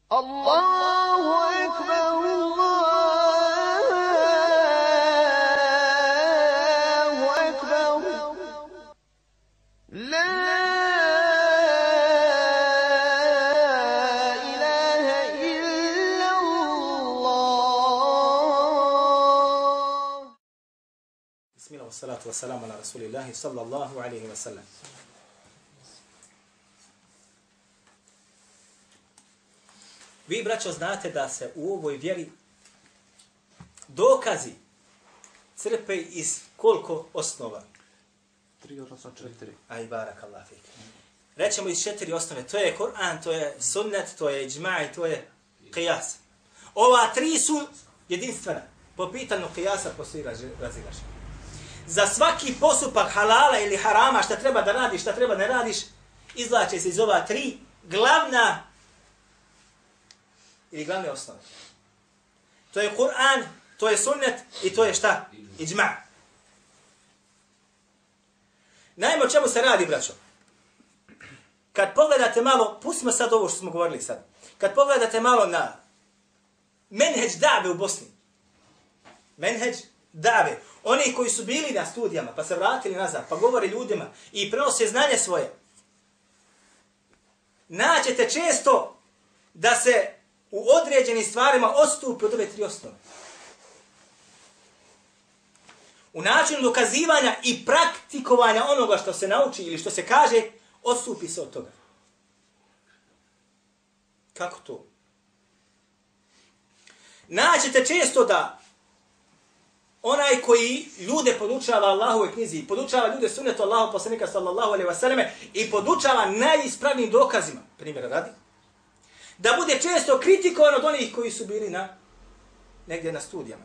Allahu ekber, Allahu ekber, la ilahe illallah. Bismillah, wassalatu wassalamu ala rasulillahi sallallahu alaihi wa sallam. Vi, braćo, znate da se u ovoj vjeri dokazi crpe iz koliko osnova? 3, odnosno 4. Aj, barakallahu fik. Rećemo iz 4 osnove. To je Kur'an, to je sunnet, to je iđma' i to je qiyas. Ova 3 su jedinstvena. Po pitanju qiyasa postoji razilaženje. Za svaki postupak halala ili harama, šta treba da radiš, šta treba ne radiš, izvlače se iz ova 3 glavna ili glavne osnove. To je Kur'an, to je sunnet i to je šta? Iđma'. Naime, o čemu se radi, braćo? Kad pogledate malo, pustimo sad ovo što smo govorili sad. Kad pogledate malo na menheđ da've u Bosni. Menheđ da've. Oni koji su bili na studijama, pa se vratili nazad, pa govore ljudima i prenose znanje svoje. Naćete često da se u određenim stvarima odstupi od ove 3 osnove. U načinu dokazivanja i praktikovanja onoga što se nauči ili što se kaže, odstupi se od toga. Kako to? Naćete često da onaj koji ljude podučava Allahove knjizi, podučava ljude sunnetu Allahu poslanika sallallahu alejhi ve selleme i podučava najispravnijim dokazima, primjera radi, da bude često kritikovan od onih koji su bili negdje na studijama.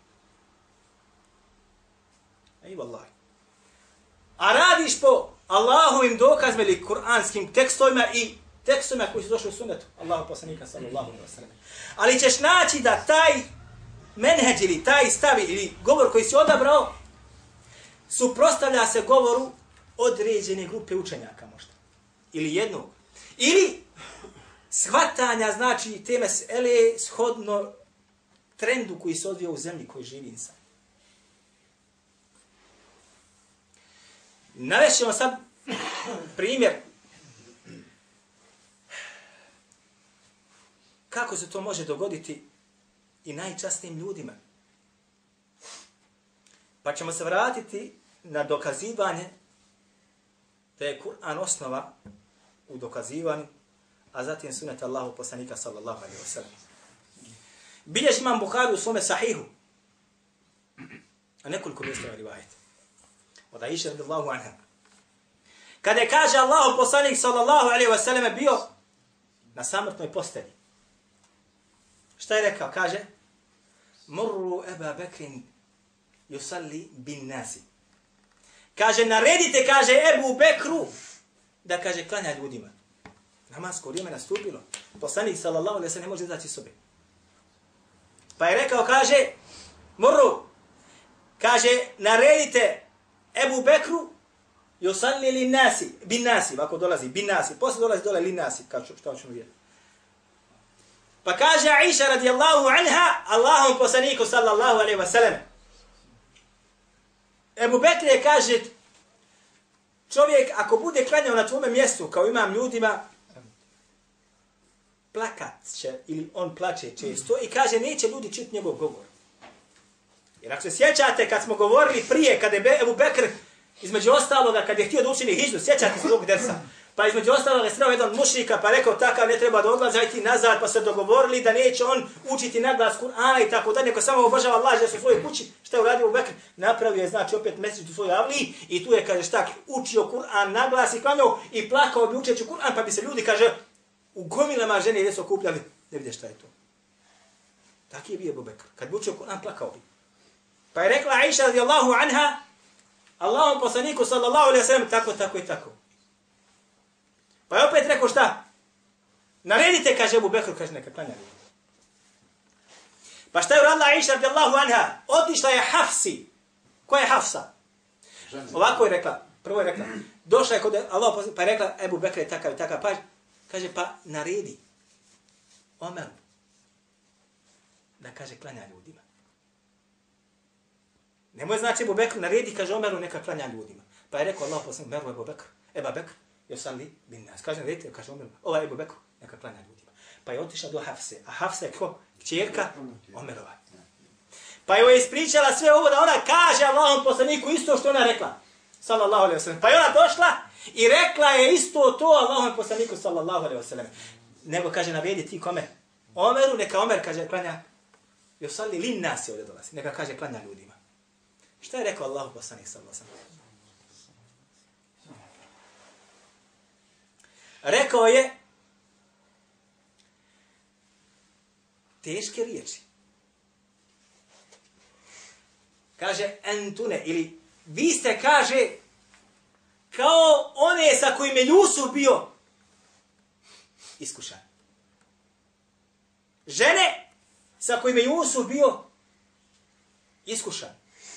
Ej, vallahi. A radiš po Allahovim dokazima ili kuranskim tekstovima i tekstovima koji su došli u sunnetu Allahu poslanika sallallahu alejhi ve selleme. Ali ćeš naći da taj menheđ ili taj stav ili govor koji si odabrao suprotstavlja se govoru određene grupe učenjaka možda. Ili jednog. Ili shvatanja, znači, te mesele shodno trendu koji se odvija u zemlji koji živi insan. Navešćemo sad primjer kako se to može dogoditi i najčasnijim ljudima. Pa ćemo se vratiti na dokazivanje da je Kur'an osnova u dokazivanju, a zatim sunnet Allahu poslanika sallallahu alejhi ve sellem. Bilježi imam Buhari u svome sahihu, a nekoliko mjesta rivajet. Od Aisha radijallahu anha. Kada je kaže Allahu poslanik sallallahu alejhi ve sellem bio na samrtnoj postelji. Šta je rekao? Kaže: Murru Eba Bekrin yusalli bin nasi. Kaže, naredite, kaže Ebu Bekru da, kaže, klanja ljudima. Namasko vrijeme nastupilo. Poslanik sallallahu alejhi ve sellem ne može izaći sobe. Pa je rekao, kaže, Murru, kaže, naredite Ebu Bekru yusalli lin nasi, bin nasi, ovako dolazi, bin nasi, posle dolazi dole lin nasi, kao što ćemo vidjeti. Pa kaže Aisha radijallahu anha, Allahom poslaniku sallallahu alejhi ve sellem. Ebu Bekr je, kaže, čovjek ako bude klanjao na tvome mjestu kao imam ljudima, plakat će ili on plače često i kaže neće ljudi čuti njegov govor. Jer ako se sjećate kad smo govorili prije, kada je Ebu Bekr između ostaloga, kad je htio da učini hidžu, sjećate se tog dersa, pa između ostaloga je sreo jedan mušrika pa rekao takav ne treba da odlazi, ajti nazad, pa se dogovorili da neće on učiti naglas Kur'ana i tako dalje, neko samo obožava Allah da su u svojoj kući. Šta je uradio Ebu Bekr? Napravio je, znači, opet mesdžid u svojoj avliji i tu je, kaže, šta, učio Kur'an naglas i klanjao i plakao bi učeći Kur'an, pa bi se ljudi, kaže, u gomilama žene gdje su okupljali, ne vidje šta je to. Taki je bio Ebu Bekr. Kad bi učio Kur'an, plakao bi. Pa je rekla Aisha radijallahu anha, Allahom poslaniku sallallahu alejhi ve sellem tako, tako i tako. Pa je opet rekao šta? Naredite, kaže Ebu Bekr, kaže neka klanja. Pa šta je uradila Aisha radijallahu anha? Otišla je Hafsi. Ko je Hafsa? Ovako je rekla. Prvo je rekla. Došla je kod Allah, pa je rekla Ebu Bekr je takav i takav. Pa kaže, pa naredi. Omeru da kaže klanja ljudima. Nemoj znači Ebu Bekr naredi, kaže Omeru neka klanja ljudima. Pa je rekao Allah poslanik Omeru Ebu Bekr, Eba Bekr, yusalli bin nas. Kaže naredite, kaže Omeru, ova Ebu Bekr neka klanja ljudima. Pa je otišla do Hafse, a Hafsa je ko? Kćerka Omerova. Pa joj je ispričala sve ovo da ona kaže Allahom poslaniku isto što ona rekla. Sallallahu alejhi ve sellem. Pa je ona došla i rekla je isto to Allahom poslaniku sallallahu alejhi ve sellem. Nego kaže navedi ti kome? Omeru, neka Omer kaže klanja. Yusalli lin nas ovdje dolazi. Neka kaže klanja ljudima. Šta je rekao Allahu poslanik sallallahu alejhi ve sellem? Rekao je teške riječi. Kaže entune ili vi ste, kaže, kao one sa kojim je Jusuf bio iskušan. Žene sa kojim je Jusuf bio iskušan.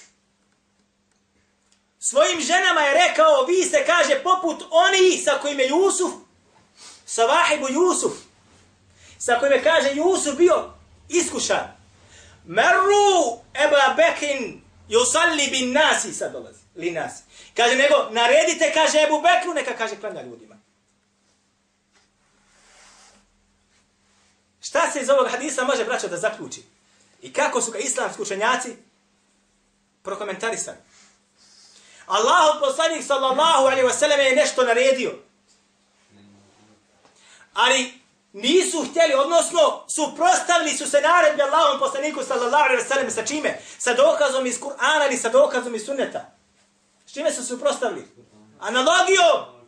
Svojim ženama je rekao, vi ste, kaže, poput oni sa kojim je Jusuf, Savahibu Jusuf, sa kojim je, kaže, Jusuf bio iskušan. Merru Eba Bekin yusalli bin nasi, sad dolazi, li nasi. Kaže, nego, naredite, kaže Ebu Bekru, neka kaže klanja ljudima. Šta se iz ovog hadisa može, braćo, da zaključi? I kako su ga islamski učenjaci prokomentarisali? Allahov poslanik sallallahu alejhi ve sellem je nešto naredio. Ali nisu htjeli, odnosno suprotstavili su se naredbi Allahovom poslaniku sallallahu alejhi ve sellem sa čime? Sa dokazom iz Kur'ana ili sa dokazom iz sunneta. S čime su suprotstavili? Analogijom.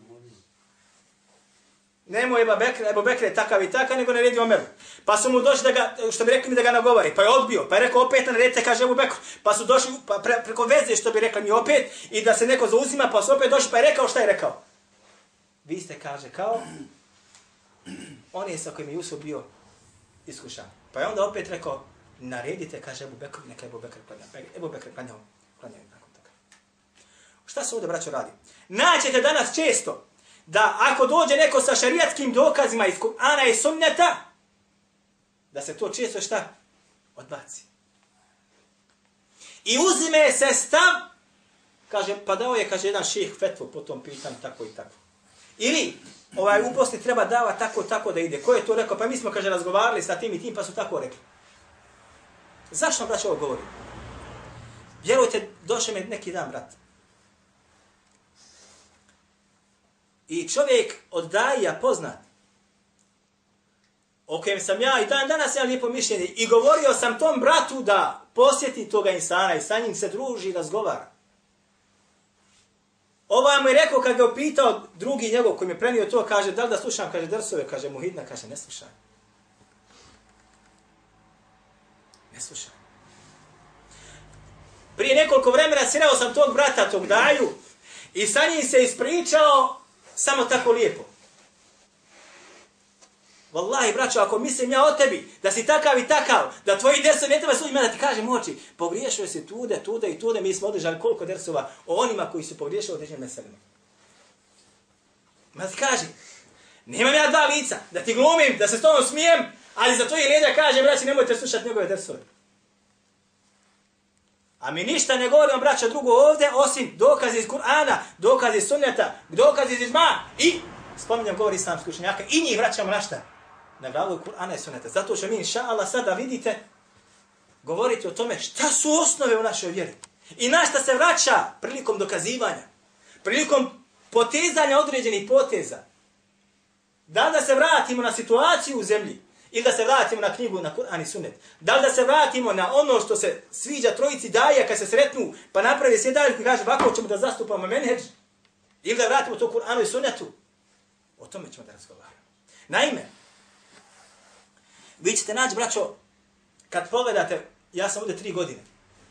Nemoj Ebu Bekr je takav i takav, nego naredi Omeru. Pa su mu došli da ga, što bi rekli mi da ga nagovori, pa je odbio. Pa je rekao opet naredite, kaže Ebu Bekr. Pa su došli preko veze, što bi rekli mi opet, i da se neko zauzima, pa su opet došli, pa je rekao šta je rekao. Vi ste, kaže, kao on je sa kojim je Jusuf bio iskušan. Pa je onda opet rekao, naredite, kaže Ebu Bekr, neka Ebu Bekr klanja. Ebu Bekr klanjao nakon toga. Šta se ovdje, braćo, radi? Naćete danas često da ako dođe neko sa šarijatskim dokazima iz Kur'ana i sunneta, da se to često šta? Odbaci. I uzime se stav, kaže, pa dao je, kaže, jedan šejh fetvu po tom pitanju, tako i tako. Ili, u Bosni treba dava tako da ide. Ko je to rekao? Pa mi smo, kaže, razgovarali sa tim i tim, pa su tako rekli. Zašto vam, braće, ovo govorim? Vjerujte, došao mi neki dan, brat. I čovjek od daija poznat, o kojem sam ja i danas imam lijepo mišljenje, i govorio sam tom bratu da posjeti toga insana i sa njim se druži i razgovara. Ovaj mu je rekao, kad ga upitao drugi njegov koji mi je prenio to, kaže, da li da slušam, kaže, drsove, kaže, Muhidna, kaže, ne slušaj. Ne slušaj. Prije nekoliko vremena sreo sam tog brata, tog daju, i sa njim se ispričao samo tako lijepo. Wallahi, braćo, ako mislim ja o tebi, da si takav i takav, da tvoji dersovi ne treba suđima da ti kažem oči, pogriješio si tude i tude, mi smo održali koliko dersova o onima koji su pogriješili određenim meselima. Ma ti kaži, nemam ja dva lica, da ti glumim, da se s tobom smijem, ali za tvoji leđa kažem, braći, nemojte slušati njegove dersove. A mi ništa ne govorimo, braća, drugo ovdje, osim dokazi iz Kur'ana, dokazi iz sunneta, dokazi iz izma i, spominjam, govori islamski učenjaka, i njih vraćamo na šta? Na glavu Kur'ana i sunneta. Zato što mi, inša Allah, sada vidite, govoriti o tome šta su osnove u našoj vjeri. I na šta se vraća prilikom dokazivanja, prilikom potezanja određenih poteza. Da li da se vratimo na situaciju u zemlji, ili da se vratimo na knjigu, na Kur'an i sunnet. Da li da se vratimo na ono što se sviđa trojici daja kad se sretnu, pa napravi sjedaljku i kaže, ovako ćemo da zastupamo menheđ, ili da vratimo to Kur'anu i sunnetu. O tome ćemo da razgovaramo. Naime, vi ćete naći, braćo, kad pogledate, ja sam ovdje 3 godine,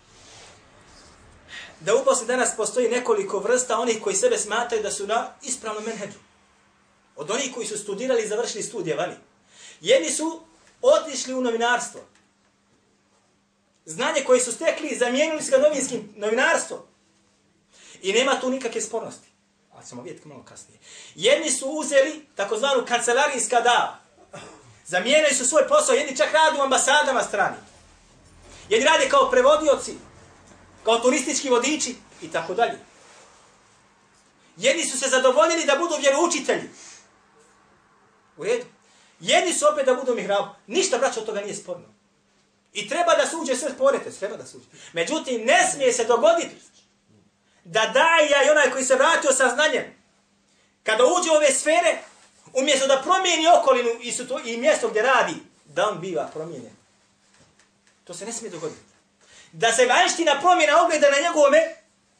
da u Bosni danas postoji nekoliko vrsta onih koji sebe smatraju da su na ispravnom menheđu. Od onih koji su studirali i završili studije vani. Jedni su otišli u novinarstvo. Znanje koje su stekli zamijenili se ga novinskim novinarstvom. I nema tu nikakve spornosti. Ali ćemo vidjeti malo kasnije. Jedni su uzeli takozvanu kancelarijska dava. Zamijenili su svoj posao, jedni čak rade u ambasadama strani. Jedni rade kao prevodioci, kao turistički vodiči i tako dalje. Jedni su se zadovoljili da budu vjeroučitelji. U redu. Jedni su opet da budu mihrabu. Ništa, braćo, od toga nije sporno. I treba da se uđe sve sporete, treba da se uđe. Međutim, ne smije se dogoditi da daja i onaj koji se vratio sa znanjem, kada uđe u ove sfere, umjesto da promijeni okolinu i mjesto gdje radi, da on biva promijenjen. To se ne smije dogoditi. Da se vanština promjena ogleda na njegovome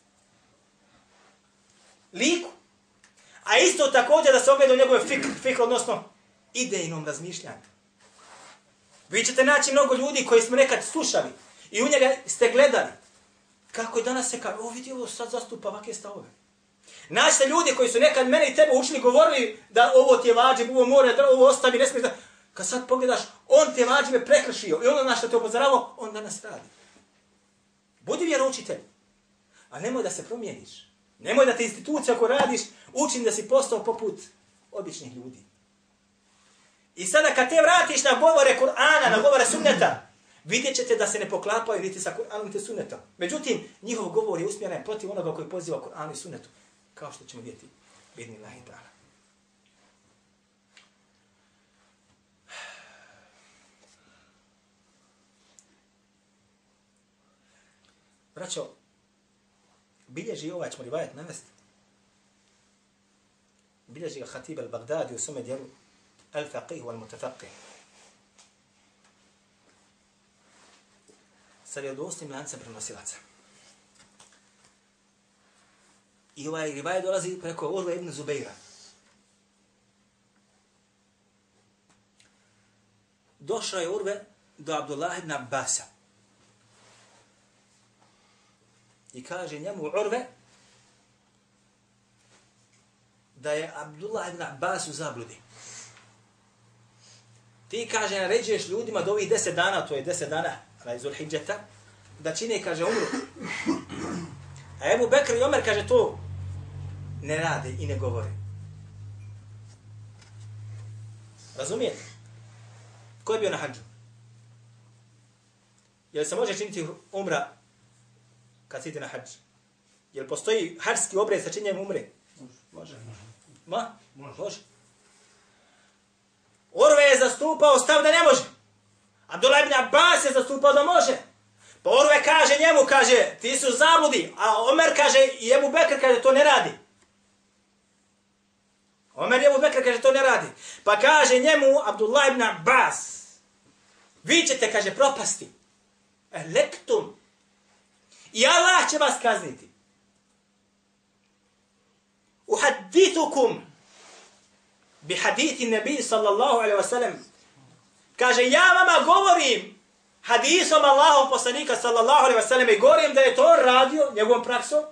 liku. A isto također da se ogleda u njegove fikr, odnosno idejnom razmišljanju. Vi ćete naći mnogo ljudi koji smo nekad slušali i u njega ste gledali. Kako je danas se kaže, vidi ovo sad zastupa ovakve stavove. Naćete ljudi koji su nekad mene i tebe učili, govorili da ovo ti je vađib, ovo mora, da ovo ostavi, ne smiješ da... Kad sad pogledaš, on te vađibe prekršio i ono na što te upozoravao, on danas radi. Budi vjeroučitelj, a nemoj da se promijeniš. Nemoj da te institucija ako radiš učini da si postao poput običnih ljudi. I sada kad te vratiš na govore Kur'ana, na govore sunneta, vidjet ćete da se ne poklapaju niti sa Kur'anom niti sunnetom. Međutim, njihov govor je usmjeren protiv onoga koji poziva Kur'anu i sunnetu. Kao što ćemo vidjeti. Bidnillahi ta'ala. Braćo, bilježi ovaj ćemo rivajet navesti. Bilježi ga Khatib al-Baghdadi u svome dijelu Al-Faqih wal-Mutafaqih. Sa vjerodostojnim lancem prenosilaca. I ovaj rivajet dolazi preko Urve ibn Zubeira. Došao je Urve do Abdullah ibn Abbasa. I kaže njemu Urve da je Abdullah ibn Abbas u zabludi. Ti, kaže, naređuješ ljudima do ovih 10 dana, to je 10 dana Zulhidžeta, da čine, kaže, umru. A Ebu Bekr i Omer, kaže, to ne rade i ne govore. Razumijete? Ko je bio na hađu? Jel se može činiti umra kad si na hađ? Jel postoji hađski obred sa činjenjem umre? Može. Može. Urve je zastupao stav da ne može. Abdullah ibn Abbas je zastupao da može. Pa Urve kaže njemu, kaže, ti su zabludi, a Omer kaže i Ebu Bekr kaže to ne radi. Omer i Ebu Bekr kaže to ne radi. Pa kaže njemu Abdullah ibn Abbas, vi ćete, kaže, propasti. Lektum. I Allah će vas kazniti. Uhadithukum bi hadithi nebi sallallahu alaihi wa sallam. Kaže, ja vama govorim hadisom Allahov poslanika sallallahu alaihi wa sallam i govorim da je to radio njegovom praksom.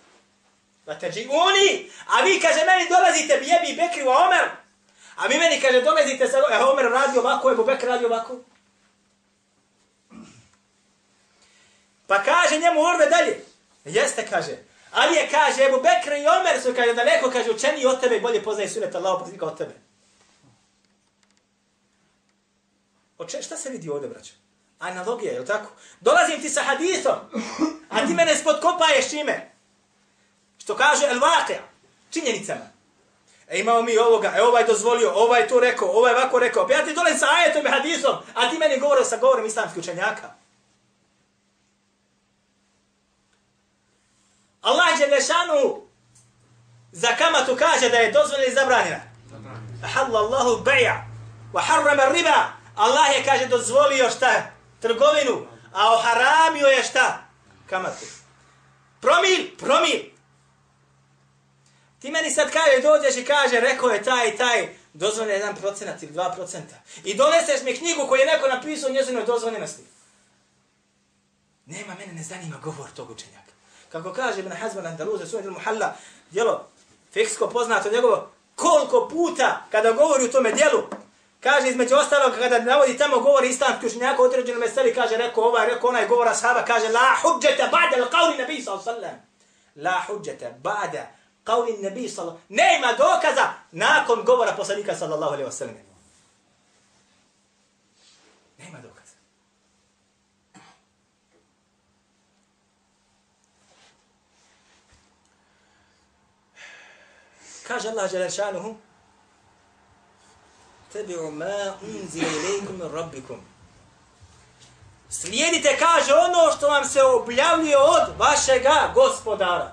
A vi, kaže, meni dolazite bi jebi Bekri u Omer. A vi meni, kaže, dolazite sa Omer radi ovako, Ebu Bekr radi ovako. Pa kaže njemu Urve dalje. Jeste, kaže. Ali je, kaže, Ebu Bekr i Omer su, kaže, daleko, kaže, učeniji od tebe i bolje poznaje sunet Allahov poslanika od tebe. Šta se vidi ovdje, braćo? Analogija, je li tako? Dolazim ti sa hadisom, a ti mene spodkopaješ čime? Što kaže el-Vaqija, činjenicama. Imamo mi ovoga, ovaj dozvolio, ovaj to rekao, ovaj ovako rekao. Pa ja ti dolazim sa ajetom i hadisom, a ti meni govore sa govorom islamskih učenjaka. Allah dželešanu za kamatu kaže da je dozvoljena i zabranjena. Ahallallahu bej'a wa harrama riba. Allah je, kaže, dozvolio šta? Trgovinu, a oharamio je šta? Kamatu. Promil. Ti meni sad kaže, dođeš i kaže, rekao je taj, dozvoljeno 1% ili 2%. I doneseš mi knjigu koju je neko napisao o njezinoj dozvoljenosti. Mene ne zanima govor tog učenjaka. Kako kaže Ibn Hazm al-Andaluzi, Sunet al-Muhalla, djelo fiksko poznato njegovo, koliko puta kada govori u tome djelu, kaže između ostalog, kada navodi tamo govori islamski učenjaka o određenom meseli, kaže rekao ovaj, rekao onaj, govora sahaba, kaže la hudžete ba'da l'qavli nabi sallam. La hudžete ba'da qavli nabi sallam. Nema dokaza nakon govora poslanika sallallahu alaihi wa sallam. Nema dokaza. Kaže Allah Đelešanuhu, tabi'u ma unzila ilaykum min rabbikum. Slijedite, kaže, ono što vam se objavljuje od vašega gospodara.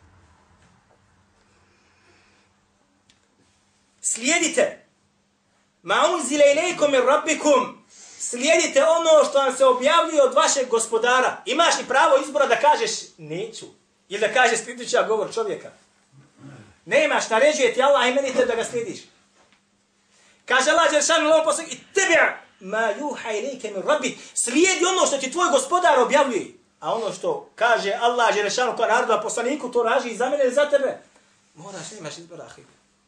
Slijedite. Ma unzila ilaykum min rabbikum. Slijedite ono što vam se objavljuje od vašeg gospodara. Imaš li pravo izbora da kažeš neću? Ili da kažeš slijedeća govor čovjeka? Nemaš, naređuje ti Allah i meni te da ga slijediš. Kaže Allah Đelešanu u ovom poslu, ittabi' ma yuha ilayka min rabbi. Slijedi ono što ti tvoj gospodar objavljuje. A ono što kaže Allah Đelešanu kao narodu, a poslaniku, to raži i za mene ili za tebe. Moraš, nemaš izbora, ahi.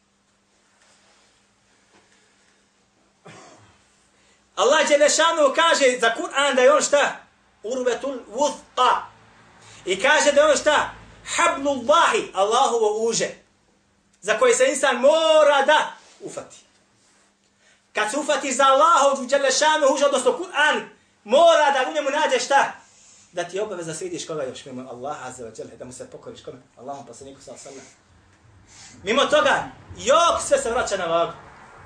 Allah Đelešanu kaže za Kur'an da je on šta? Urvetul vuthqa. I kaže da je on šta? Hablullahi, Allahovo uže. Za koje se insan mora da ufati. Kad se ufatiš za Allahov Đelešanu uže, odnosno Kur'an, mora da u njemu nađeš šta? Da ti je obaveza slidiš koga još mimo Allaha azza wa jalla, da mu se pokoriš kome? Allahom poslaniku sallallahu alejhi ve sellem. Mimo toga, jok sve se vraća na vagu.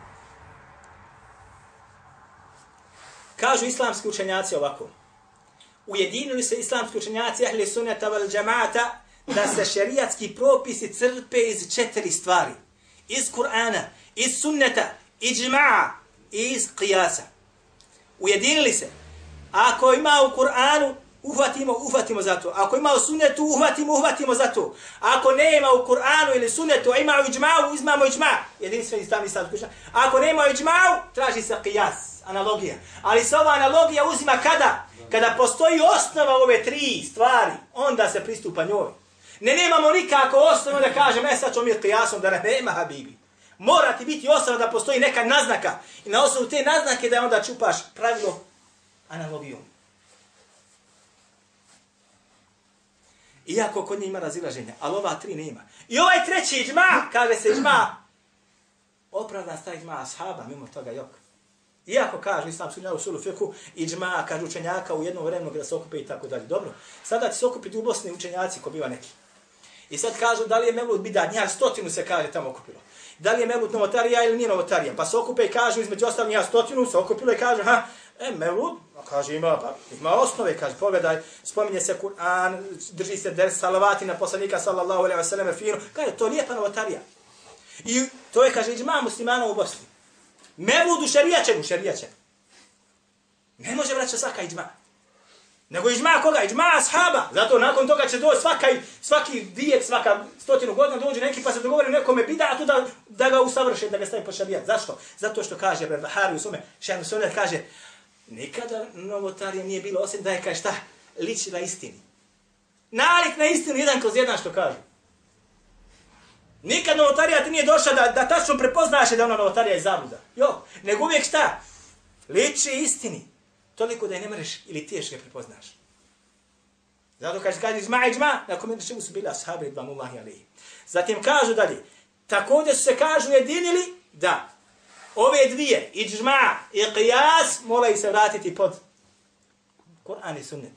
Kažu islamski učenjaci ovako. Ujedinili se islamski učenjaci ahli sunneta vel džemaata da se šerijatski propisi crpe iz 4 stvari. Iz Kur'ana, iz sunneta, iđma'a i iz qiyasa. Ujedinili se. Ako ima u Kur'anu, uhvatimo za to. Ako ima u sunnetu, uhvatimo za to. Ako nema u Kur'anu ili sunnetu, a ima u iđma'u, uzmamo iđma'. Jedinstveni stav islamski učenjaci. Ako nema u iđma'u, traži se qiyas, analogija. Ali se ova analogija uzima kada? Kada postoji osnova ove 3 stvari, onda se pristupa njoj. Nemamo nikako osnovu da kažem, sad ćemo mi qiyasom, da nema habibi. Mora ti biti osnova da postoji neka naznaka. I na osnovu te naznake da onda čupaš pravilo analogijom. Iako kod nje ima razilaženja, ali ova 3 nema. I ovaj 3. iđma, kaže se iđma, opravdan stav iđma ashaba, mimo toga jok. Iako kažu islamski učenjaci u usulu fiqhu, iđma, kažu učenjaka u jednom vremenu da se okupe i tako dalje. Dobro, sada će se okupiti u Bosni učenjaci ko biva neki. I sad kažu da li je Mevlud bidat, njih 100 se kaže tamo okupilo. Da li je Mevlud novotarija ili nije novotarija. Pa se okupe i kažu između ostalih njih 100 se okupilo i kažu, Mevlud, kaže ima osnove, kaže pogledaj, spominje se Kur'an, drži se ders salavati na poslanika sallallahu alejhi ve selleme fino, kaže to lijepa novotarija. I to je, kaže, iđma muslimana u Bosni. Mevlud u šerijačem. Ne može vraća svaka iđma. Nego iđma koga? Iđma ashaba. Zato nakon toga će doći svaki vijek, svaka 100 godina dođe neki pa se dogovori nekome bidatu da ga usavrše, da ga stavi po šerijat. Zašto? Zato što kaže Bahari u svome, Šehnu Sunnet kaže, nikada novotarija nije bilo osim da je, kaže šta, liči na istini. Nalik na istinu 1/1 što kaže. Nikad novotarija ti nije došla da tačno prepoznaš da ona novotarija je zabluda. Jo, nego uvijek šta? Liči istini. Toliko da je ne mreš ili tiješ ga prepoznaš. Zato kaže iđma, na kome čemu su bili ashabi ridvanullahi alejhi. Zatim kažu dalje, također su se kažu jedinili da ove dvije, iđma i qiyas, moraju se vratiti pod Kur'an i sunnet.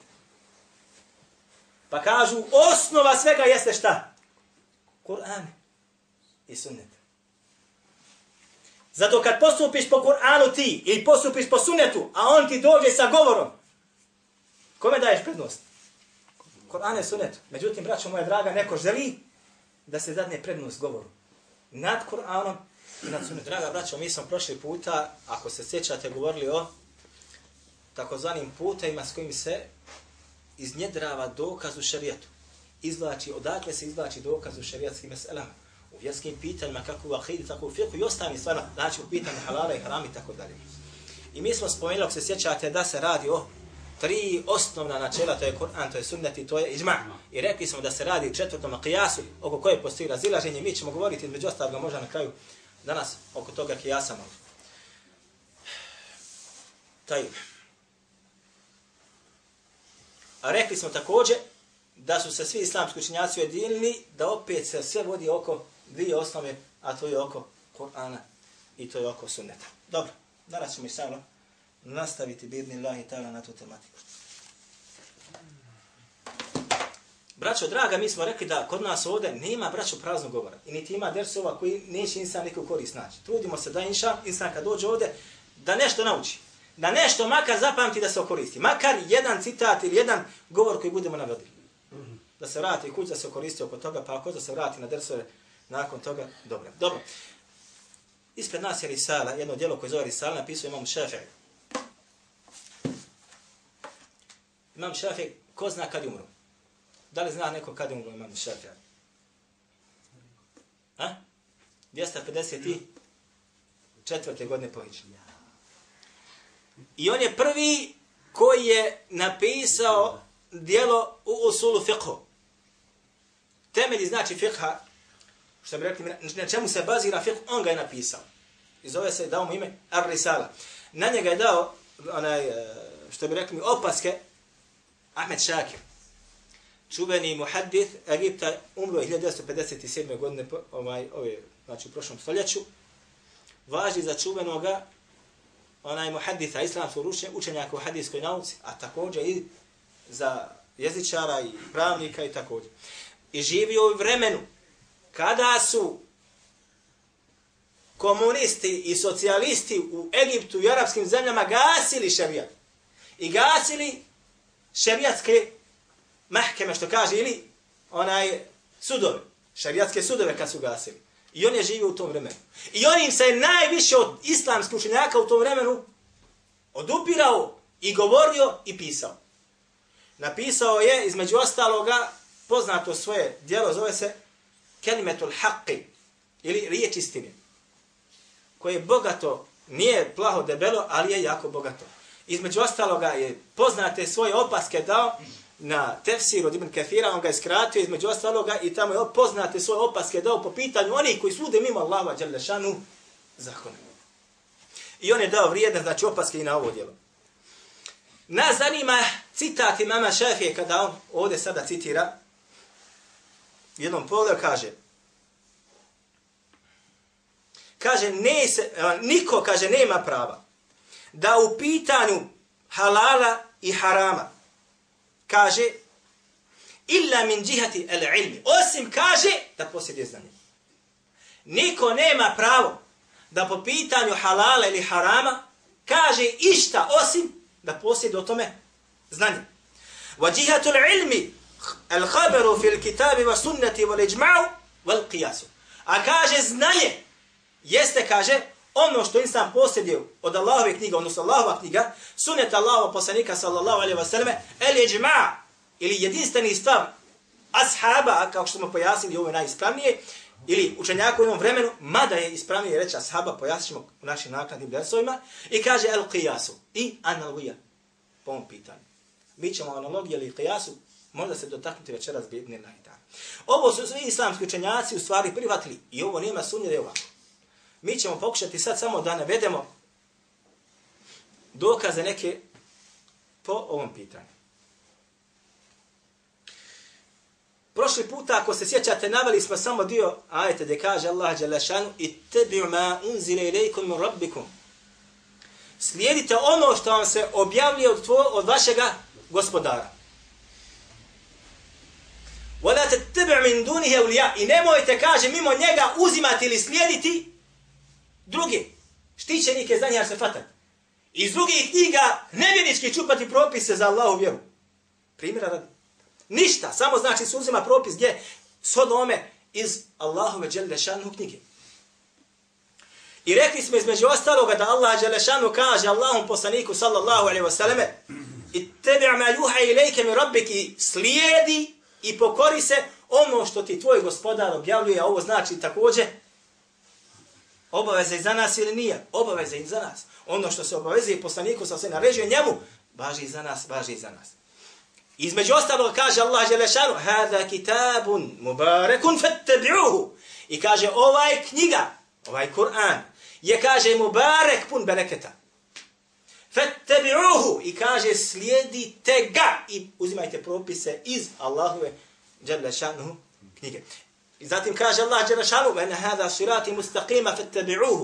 Pa kažu, osnova svega jeste šta? Kur'an i sunnet. Zato kad postupiš po Kur'anu ti ili postupiš po sunnetu, a on ti dođe sa govorom, kome daješ prednost? Kur'an i sunnetu. Međutim, braćo moja draga, neko želi da se dadne prednost govoru. Nad Kur'anom i nad sunnetom. Draga braćo, mi smo prošli puta, ako se sjećate, govorili o takozvanim putevima s kojim se iznjedrava dokaz u šerijatu. Odakle se izvlači dokaz u šerijatskim meselama. U vjerskim pitanjima, kako u akidi, tako u fiqhu i ostalim stvarima, znači u pitanju halala i harama i tako dalje. I mi smo spomenuli, ako se sjećate, da se radi o 3 osnovna načela, to je Kur'an, to je sunnet i to je iđma. I rekli smo da se radi o 4. qiyasu, oko koje postoji razilaženje. Mi ćemo govoriti između ostaloga možda na kraju danas oko toga qiyasa malo. A rekli smo također da su se svi islamski učenjaci ujedinili da opet se sve vodi oko 2 osnove, a to je oko Kur'ana i to je oko sunneta. Dobro, danas ćemo samo nastaviti bi'idnillahi ta'ala na tu tematiku. Braćo, draga, mi smo rekli da kod nas ovdje nema, braćo, praznog govora. I niti ima dersova koji neće insan neku korist naći. Trudimo se da insan kad dođe ovdje, da nešto nauči. Da nešto makar zapamti da se okoristi. Makar jedan citat ili jedan govor koji budemo navodili. Da se vrati kuć, da se okoristi oko toga, pa ako da se vrati na dersove nakon toga, dobro. Dobro. Ispred nas je risala, jedno djelo koje zove risala, napisao Imam Šafij. Imam Šafij, ko zna kad je umro? Da li zna neko kad je umro Imam Šafij? 254. godine po hidžri. I on je prvi koji je napisao djelo u usulu fiqhu. Temelji znači fiqha, što bi rekli, na čemu se bazira fiqh, on ga je napisao. I zove se, dao mu ime Ar-Risala. Na njega je dao, što bi rekli mi, opaske Ahmed Šakir. Čuveni muhaddith Egipta, umro je 1957. godine, znači u prošlom stoljeću. Važi za čuvenoga muhadditha, islamskog učenjaka u hadijskoj nauci, a također i za jezičara i pravnika i također. I živio u vremenu kada su komunisti i socijalisti u Egiptu i arapskim zemljama gasili šerijat. I gasili šerijatske mahkeme, što kaže, ili sudove. Šerijatske sudove kad su gasili. I on je živio u tom vremenu. I on im se najviše od islamskih učenjaka u tom vremenu odupirao i govorio i pisao. Napisao je, između ostaloga, poznato svoje djelo, zove se Kelimetul Haqqi, ili riječ istine, koje je bogato, nije plaho debelo, ali je jako bogato. Između ostaloga je poznate svoje opaske dao na tefsir od Ibn Kathira, on ga je skratio između ostaloga i tamo je poznate svoje opaske dao po pitanju onih koji sude mimo Allaha dželle šanu zakona. I on je dao vrijedne, znači, opaske i na ovo djelo. Nas zanima citat imama Šafije kada on ovdje sada citira. Jednom pogledu kaže, niko, kaže, nema prava da u pitanju halala i harama, kaže, illa min džihati al-ilmi, osim, kaže, da posjeduje znanje. Niko nema pravo da po pitanju halala ili harama kaže išta osim da posjeduje o tome znanje. Wa džihatu al-ilmi al-khabaru fil kitabi wa sunnati wal ijma'u wal qiyasu. A kaže znanje jeste, kaže, ono što insan posjeduje od Allahove knjiga, odnosno Allahova knjiga, sunnet Allahova poslanika sallallahu alejhi ve selleme, el ijma' ili jedinstveni stav ashaba, kao što smo pojasnili, ovo je najispravnije, ili učenjaka u jednom vremenu, mada je ispravnije reći ashaba, pojasnimo u našim naknadnim dersovima, i kaže el qiyasu, i analogija, po ovom pitanju. Mi ćemo analogiju ili qiyasu, možda se dotaknuti večeras bi'idnillahi ta'ala. Ovo su svi islamski učenjaci u stvari prihvatili, i ovo nema sumnje da je ovako. Mi ćemo pokušati sad samo da navedemo dokaze neke po ovom pitanju. Prošli puta, ako se sjećate, naveli smo samo dio ajete gdje kaže Allah dželle šanu ittabi'u ma unzila ilaykum min rabbikum. Slijedite ono što vam se objavljuje od vašega gospodara. Wala tattabi'u min dunihi awliya. I nemojte, kaže, mimo njega uzimati ili slijediti druge štićenike za njega se fatat. Iz drugih knjiga nevjernički čupati propise za Allahu vjeru. Primjera radi. Ništa, samo znači se uzima propis gdje shodome iz Allahove dželle šanu knjige. I rekli smo između ostaloga da Allah dželle šanu kaže Allahom poslaniku sallallahu alejhi ve selleme ittabi' ma yuha ilayka min rabbiki, slijedi i pokori se ono što ti tvoj gospodar objavljuje, a ovo znači također obaveza i za nas ili nije? Obaveza i za nas. Ono što se obavezuje poslaniku sa sve naređuje njemu, važi i za nas, važi i za nas. Između ostalog kaže Allah dželle šanu hada kitabun mubarakun fattabi'uhu. I kaže ovaj knjiga, ovaj Kur'an je, kaže, mubarek, pun bereketa. Fattabi'uhu. I kaže slijedite ga i uzimajte propise iz Allahove dželle šanu knjige. I zatim kaže Allah dželle šanu wa hada sirati mustaqima fattabi'uhu.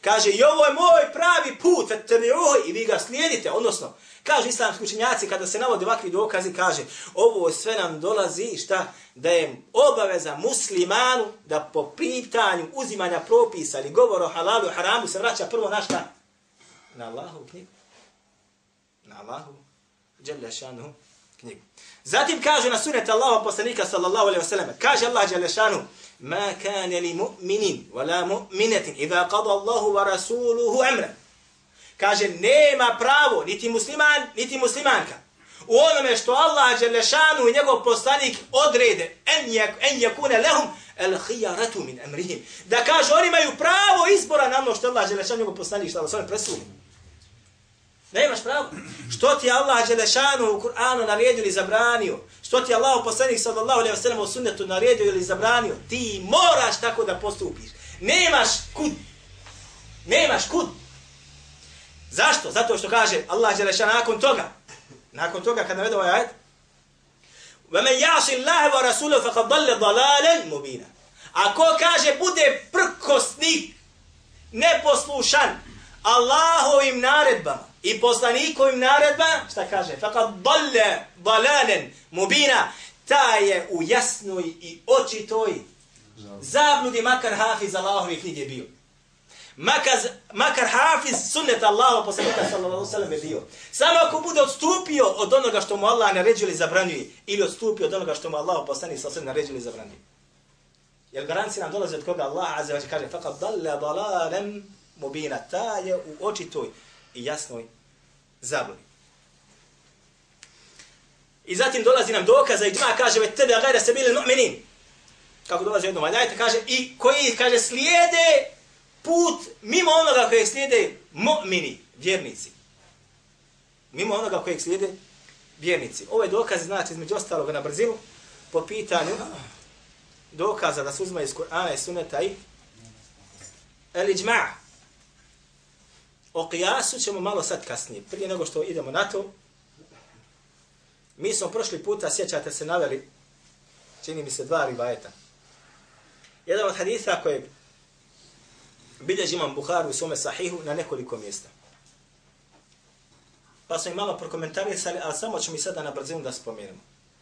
Kaže, i ovo je moj pravi put, i vi ga slijedite. Odnosno, kažu islamski učenjaci, kada se navode ovakvi dokazi, kaže, ovo sve nam dolazi, šta? Da je obaveza muslimanu da po pitanju uzimanja propisa ili govor o halalu i haramu se vraća prvo na šta? Na Allahovu knjigu. Na Allahovu dželle šanuhu knjigu. Zatim kaže na sunet Allahov poslanika sallallahu alejhi ve sellem, kaže Allah dželle šanuhu: "Ma kana li mu'minin wa la mu'minatin idha qada Allahu wa rasuluhu amran." Kaže, nema pravo niti musliman, niti muslimanka u onome što Allah dželle šanuhu i njegov poslanik odrede, en yakuna lahum al-khiyaratu min amrihim. Da kaže, oni imaju pravo izbora na ono što Allah dželle šanuhu i njegov poslanik što Allah presudi. Nemaš pravo. Što ti Allah dželešanu u Kur'anu naredio ili zabranio? Što ti Allah poslanik sallallahu alejhi ve sellem u sunnetu naredio ili zabranio? Ti moraš tako da postupiš. Nemaš kud. Nemaš kud. Zašto? Zato što kaže Allah dželešanu nakon toga kad navede ovaj ajet: "Wa man ya'si Allaha wa rasulahu faqad dalla dalalan mubina." Ako kaže bude prkosnik, neposlušan Allahovim naredbama i poslanikovim naredbama, šta kaže? Faqad dalla dalalan mubina. Ta je u jasnoj i očitoj zabludi, makar hafiz Allahove knjige bio. Makar hafiz sunneta Allahova poslanika sallallahu alejhi ve sellem je bio. Samo ako bude odstupio od onoga što mu Allah naređuje ili zabranjuje, ili odstupio od onoga što mu Allah poslanik sallallahu alejhi ve sellem naređuje ili zabranjuje. Jer garancija nam dolazi od koga Allah azza wa jalla kaže: "Faqad dalla dalalan mubina." Ta je u očitoj i jasnoj zabludi. I zatim dolazi nam dokaza i džma kaže: "Ve tebe gajra sabilil mu'minin." Kako dolazi jednom ajete kaže i koji kaže slijede put mimo onoga kojeg slijede mu'mini, vjernici. Mimo onoga kojeg slijede vjernici. Ove dokaze znači između ostalog na brzinu po pitanju dokaza da se uzme iz Kur'ana i Sunneta i el-iđma'. O qiyasu ćemo malo sad kasnije. Prije nego što idemo na to, mi smo prošli puta, sjećate se, naveli, čini mi se 2 rivajeta. Jedan od haditha kojeg bilježi imam Buharu u svome sahihu na nekoliko mjesta. Pa smo i malo prokomentarisali, ali samo ćemo i sada na brzinu da spomenemo.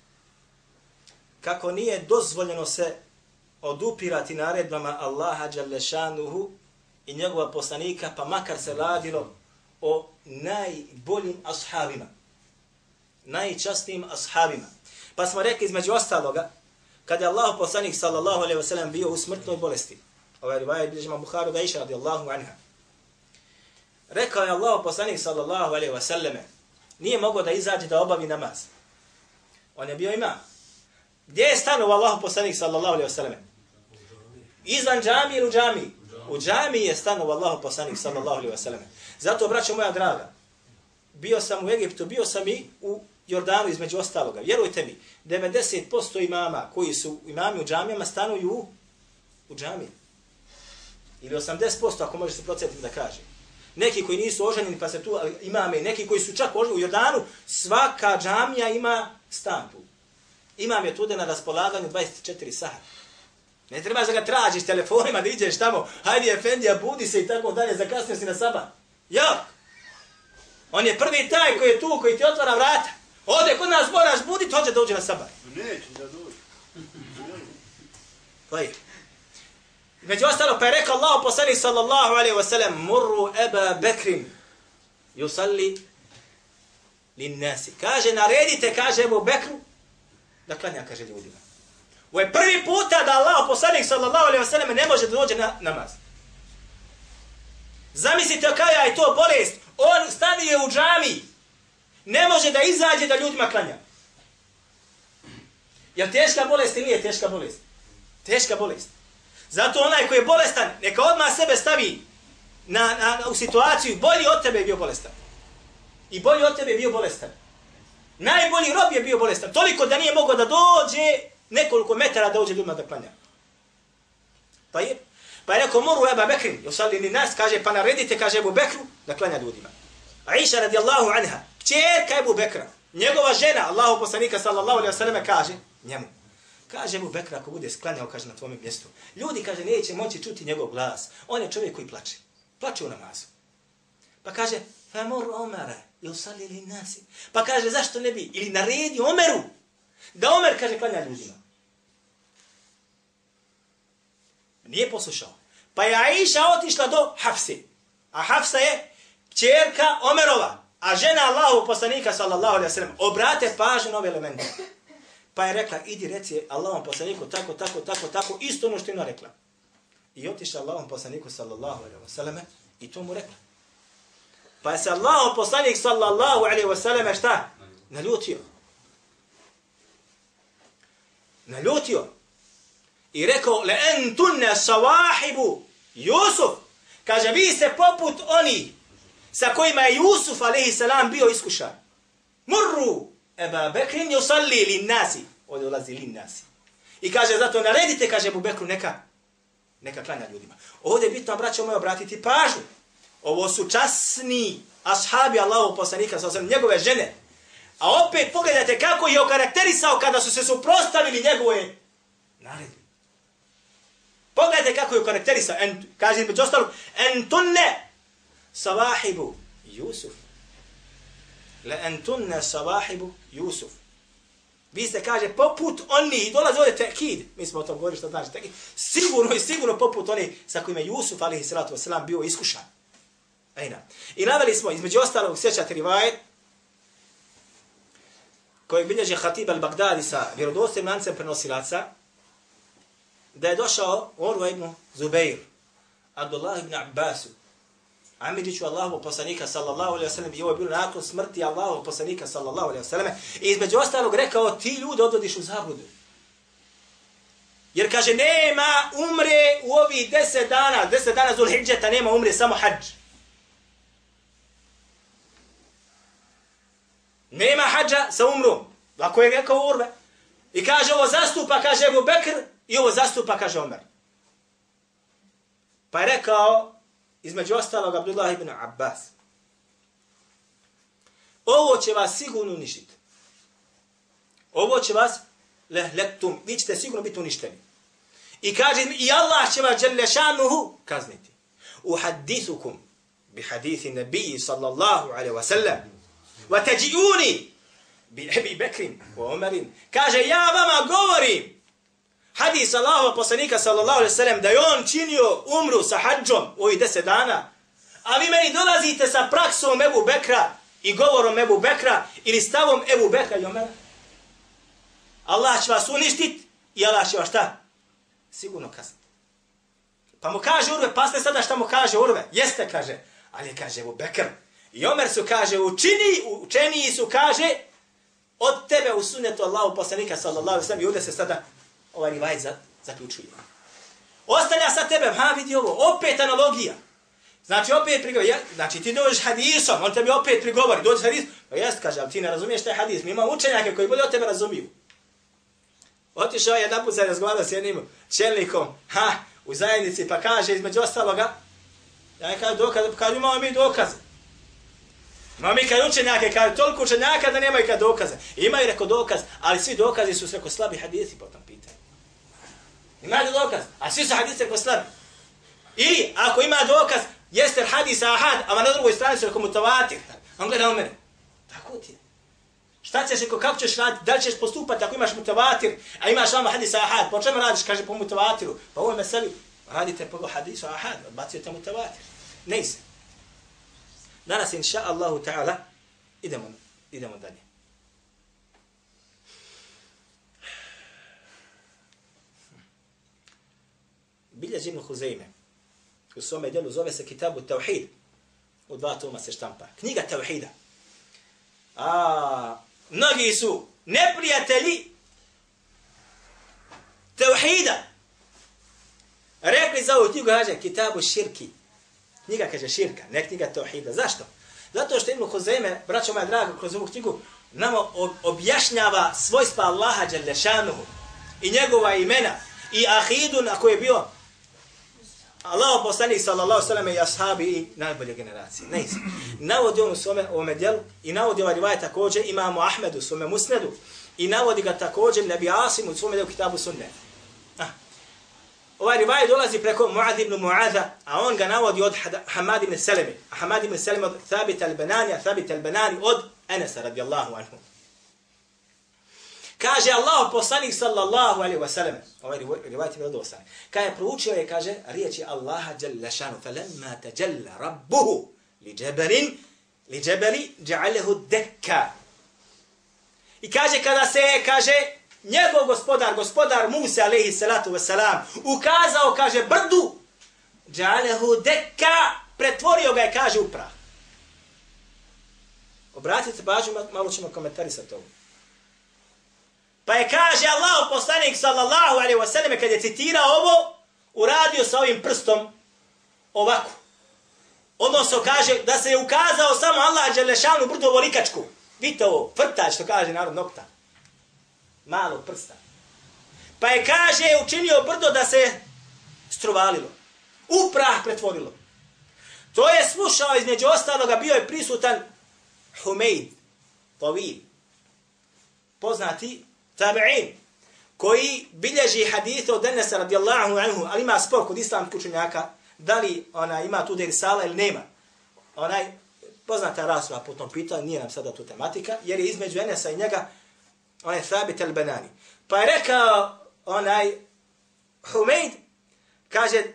Kako nije dozvoljeno se odupirati naredbama Allaha dželle šanuhu i njegova poslanika, pa makar se radilo o najboljim ashabima, najčastnijim ashabima. Pa smo rekli između ostaloga, kada je Allah poslanik sallallahu alejhi ve sellem bio u smrtnoj bolesti, ovaj rivajet bilježi imam Buharu da Aisha radijallahu anha, rekao je Allah poslanik sallallahu alejhi ve selleme, nije mogao da izađe da obavi namaz. On je bio imam. Gdje je stanovao Allah poslanik sallallahu alejhi ve selleme? Izvan džamije ili u džamiji? U džamiji je stanovao Allah poslanik sallallahu alejhi ve selleme. Zato, braćo moja draga, bio sam u Egiptu, bio sam i u Jordanu između ostaloga. Vjerujte mi, 90% imama koji su imami u džamijama stanuju u džamiji. Ili 80% ako može se procjetiti da kaže. Neki koji nisu oženjeni pa se tu imame, neki koji su čak oženjeni u Jordanu, svaka džamija ima stan tu. Imam je tu na raspolaganju 24 sata. Ne trebaš da ga tražiš telefonima da iđeš tamo, hajdi efendija, budi se i tako dalje, zakasnio si na sabah. Jak! On je prvi taj koji je tu, koji ti otvara vrata. Ode kod nas moraš buditi, hoće da uđe na sabah. Neće da dođe. Koji? Među ostalo pa je rekao Allah poslanik sallallahu alejhi ve sellem: "Murru Aba Bekrin yusalli lin-nasi." Kaže naredite, kaže Abu Bekru da klanja, kaže ljudima. Ovo je prvi puta da Allah poslanik sallallahu alejhi ve sellem ne može da dođe na namaz. Zamislite kakva je to bolest. On stanuje u džamiji. Ne može da izađe da ljudima klanja. Jel teška bolest ili nije teška bolest? Teška bolest. Zato onaj koji je bolestan, neka odmah sebe stavi u situaciju, bolji od tebe je bio bolestan. I bolji od tebe je bio bolestan. Najbolji rob je bio bolestan. Toliko da nije mogao da dođe nekoliko metara da uđe ljudima da klanja. Pa je rekao: "Muru Aba Bekrin yusalli lin-nas", kaže pa naredite, kaže Abu Bekru da klanja ljudima. Aisha radijallahu anha, kćerka Abu Bekra, njegova žena, Allahu poslanika sallallahu alejhi ve selleme, kaže njemu: Kaže Abu Bekr, ako bude sklanjao, kaže, na tvome mjestu, ljudi, kaže, neće moći čuti njegov glas. On je čovjek koji plače. Plače u namazu. Pa kaže, famur Omara, yusalli lin nasi. Pa kaže, zašto ne bi? Ili naredi Omeru, da Omer, kaže, klanja ljudima. Nije poslušao. Pa je Aisha otišla do Hafsi. A Hafsa je kćerka Omerova. A žena Allahu poslanika, sallallahu alaihi wa sallam, obrate pažnju na ove elemente. Pa je rekla, idi reci Allahom poslaniku tako, isto ono što je ona rekla. I otišla Allahom poslaniku, sallallahu alaihi wa sallam, i to mu rekla. Pa je se Allahom poslanik, sallallahu alaihi wa sallam, šta? Naljutio. I rekao, le entunne sawahibu Jusuf. Kaže, vi ste poput oni sa kojima je Jusuf, alaihi salam, bio iskušan. Murru Eba Bekrin yusalli lin nasi. Ovdje ulazi lin nasi. I kaže, zato naredite, kaže Ebu Bekru, neka klanja ljudima. Ovdje je bitno, braćo moje, obratiti pažnju. Ovo su časni ashabi Allahu poslanika, njegove žene. A opet pogledajte kako je okarakterisao kada su se suprotstavili njegove naredbe. Pogledajte kako je okarakterisao. Kaže između ostalog, entunne sawahibu Jusuf. Le entunne sawahibu Jusuf. Vi ste, kaže, poput oni, i dolazi ovdje tekid, mi smo o tom govorili što znači tekid, sigurno poput oni sa kojima je Jusuf, alaihi salatu wasalam, bio iskušan. I naveli smo, između ostalog, sjećate rivajet, koji bilježi Hatib al-Bagdadi sa vjerodostojnim lancem prenosilaca, da je došao Urva ibn Zubeir, Abdullah ibn Abbasu, Amidiću Allahu poslanika sallallahu alejhi ve sellem, i ovo je bilo nakon smrti Allahu poslanika sallallahu alejhi ve selleme, i između ostalog rekao, ti ljudi odvodiš u zabludu. Jer kaže, nema umre u ovih 10 dana Zulhidžeta, nema umre, samo hadž. Nema hađa sa umrom. Ako je rekao Urve. I kaže, ovo zastupa, kaže Ebu Bekr, i ovo zastupa, kaže Omer. Pa je rekao, između ostalog, Abdullah ibn Abbas, ovo će vas sigurno uništiti. Ovo će vas lehlektum, vi ćete sigurno biti uništeni. I kaže, i Allah će vas dželešanuhu kazniti. Uhadithukum bi hadithi nebiji sallallahu alaihi wa sallam, wa teđiuni bi Ebi Bekrin wa Omerin. Kaže, ja vama govorim hadis Allahova poslanika sallallahu alaihi sallam, da je on činio umru sa hađom u ovih 10 dana, a vi meni dolazite sa praksom Ebu Bekra i govorom Ebu Bekra ili stavom Ebu Bekra i Omera. Allah će vas uništiti i Allah će vas šta? Sigurno kazniti. Pa mu kaže Urve, pa ste sada šta mu kaže Urve? Jeste, kaže, ali kaže Ebu Bekr. I Omer su, kaže, učeniji su, kaže, od tebe u sunnetu Allahu poslanika sallallahu alejhi ve sellem, i ovdje se sada ovaj rivajet zaključuje. Ostanja sa tebe, vidi ovo, opet analogija. Znači, opet prigovor, znači ti dođeš hadisom, on tebi opet prigovori, dođeš hadis, pa jest, kaže, ali ti ne razumiješ taj hadis, mi imamo učenjake koji bolje od tebe razumiju. Otišao je jedan put se razgovarao s jednim čelnikom, u zajednici, pa kaže, između ostaloga, ja kažem, kad imamo mi dokaze. No mi kad učenjake, kad toliko učenjaka da nemaju kad dokaze. Imaju reko dokaz, ali svi dokazi su reko slabi hadisi po tom pitanju. Imaju dokaz, a svi su hadisi reko slabi. I ako ima dokaz, jeste hadis ahad, a na drugoj strani su reko mutavatir. On gleda u mene. Tako ti je. Šta ćeš reko, kako ćeš raditi, da li ćeš postupati ako imaš mutavatir, a imaš vama hadis ahad, po čemu radiš, kaže po mutavatiru. Pa ovo je meseli, radite po hadisu ahad, odbacujete mutavatir. Ne se. Danas, inša Allahu ta'ala, idemo dalje. Bilježi Ibn Huzeyme, u svome djelu zove se Kitabu Tauhid, u 2 toma se štampa. Knjiga Tauhida. Mnogi su neprijatelji Tauhida. Rekli za ovu knjigu, kaže, Kitabu Širki. Knjiga, kaže, širka, ne knjiga Tauhida. Zašto? Zato što Ibn Huzeyme, braćo moja draga, kroz ovu knjigu, nama objašnjava svojstva Allaha dželešanuhu i njegova imena i ahidu na koje je bio Allah poslanik sallallahu alejhi ve sellem i ashabi i najbolje generacije. Ne znam. Navodi on u svome ovome djelu i navodi ovaj rivajet također imamo Ahmedu u svome musnedu i navodi ga također Nebi Asim u svome djelu Kitabu Sunne. Ovaj rivaj dolazi preko Muad ibn Muadha, a on ga navodi od Hamad ibn Seleme. A Hamad ibn Seleme od Thabit al-Banani, a Thabit al-Banani od Enesa radijallahu anhu. Kaže Allah poslanik sallallahu alaihi wa sallam, ovaj rivaj je vjerodostan. Kada je proučio je, kaže, riječi Allaha jalla šanu, falamma tajalla rabbuhu li džebeli ja'alehu dekka. I kaže, kada se, kaže, njegov gospodar Musa alejhi salatu vesselam ukazao, kaže, brdu, ja'alehu dekka, pretvorio ga je, kaže, u prah. Obratite pažnju, malo ćemo komentarisati ovo. Pa je, kaže, Allah poslanik sallallahu alejhi ve selleme kad je citirao ovo, uradio sa ovim prstom ovako. Odnosno, kaže, da se je ukazao samo Allah dželešanu brdu ovolikačku. Vidite ovo, vrtač, što kaže narod nokta. Malog prsta. Pa je, kaže, učinio brdo da se struvalilo. U prah pretvorilo. To je slušao, između ostaloga, bio je prisutan Humeid, Tawil, poznati tabi'in, koji bilježi hadithe od Enesa radijallahu anhu, ali ima spor kod islamskih učenjaka, da li ima tu derisala ili nema. Poznata rasprava po tom pitanju, nije nam sada tu tematika, jer je između Enesa i njega Thabit al-Banani. Pa je rekao Humeid, kaže,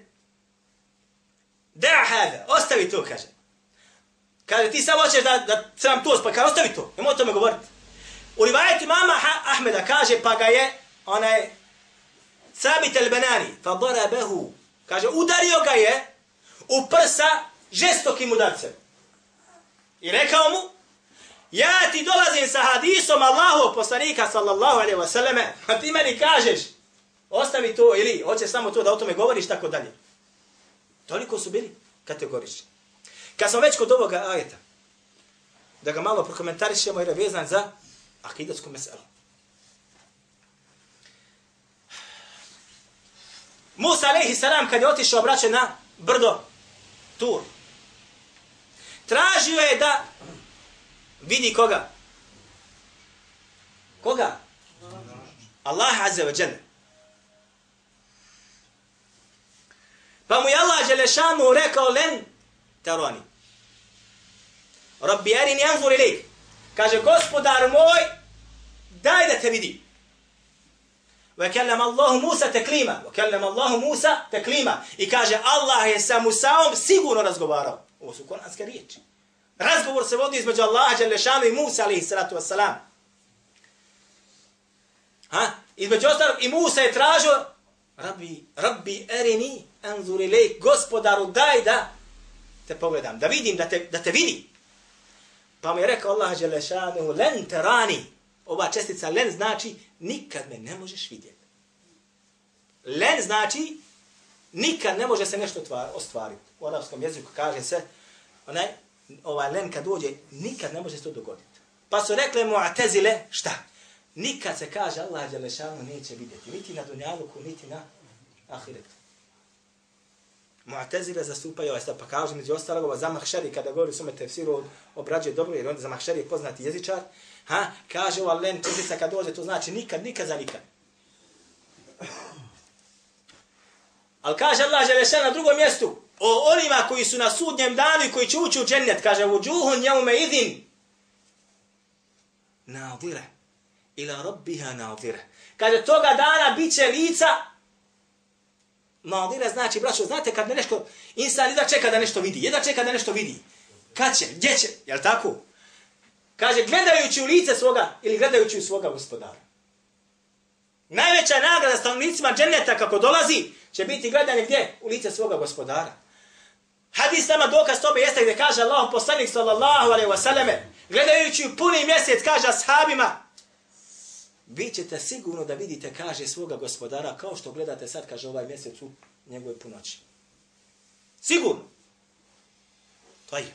da hada, ostavi to, kaže. Kaže, ti samo hoćeš da se nam to kaže, ostavi to, nemoj o tome govoriti. U rivajetu mama Ahmeda kaže, pa ga je Thabit al-Banani, fa darabahu, kaže, udario ga je u prsa žestokim udarcem. I rekao mu, ja ti dolazim sa hadisom Allahovog poslanika sallallahu alejhi ve selleme, a ti meni kažeš, ostavi to ili hoćeš samo to da o tome govoriš, tako dalje. Toliko su bili kategorični. Kad smo već kod ovoga ajeta, da ga malo prokomentarišemo jer je vezan za akidatsku meselu. Musa alejhi salam kad je otišao braće na brdo Tur, tražio je da vidi koga? Koga? Allah azza wa jalla. Pa mu je Allah dželešanu rekao, len tarani. Rabbi arini anzur ilayk. Kaže, gospodar moj, daj da te vidi. وَكَلَّمَ اللَّهُ مُوسَى تَكْلِيمًا وَكَلَّمَ اللَّهُ مُوسَى تَكْلِيمًا. I kaže, Allah je sa Musaom sigurno razgovarao. Ovo su kuranske riječi. Razgovor se vodi između Allaha dželešanu i Musa alejhi salatu vesselam. Između ostalog i Musa je tražio, Rabbi arini anzur ilayk, gospodaru daj da te pogledam, da vidim, da te vidi. Pa mu je rekao Allah dželešanu, len terani. Ova čestica len znači nikad me ne možeš vidjeti. Len znači nikad ne može se nešto ostvariti. U arapskom jeziku kaže se, ovaj len kad dođe, nikad ne može se to dogoditi. Pa su rekle Mu'tezile, šta? Nikad se kaže Allah dželešanu neće vidjeti, niti na dunjaluku, niti na ahiretu. Mu'tezile zastupaju ovaj stav, pa kaže među ostalog, Zamahšari kada govori u svome tefsiru obrađuje dobro, jer onda Zamahšari je poznati jezičar, kaže ova len čestica kad dođe, to znači nikad za nikad. Ali kaže Allah dželešanu na drugom mjestu, o onima koji su na sudnjem danu i koji će ući u džennet, kaže vujuhun yawma idhin nadira ila rabbiha nadira. Kaže toga dana biće lica nadira, znači braćo, znate kad nešto insan jedva čeka da nešto vidi, kad će, gdje će, jel tako? Kaže gledajući u lice svoga ili gledajući u svoga gospodara. Najveća nagrada stanovnicima dženneta kako dolazi će biti gledanje gdje? U lice svoga gospodara. Hadis nama dokaz tome jeste gdje kaže Allah poslanik sallallahu alejhi ve selleme, gledajući u puni mjesec, kaže ashabima, vi ćete sigurno da vidite, kaže, svoga gospodara kao što gledate sad, kaže, ovaj mjesec u njegove punoći. Sigurno. To je.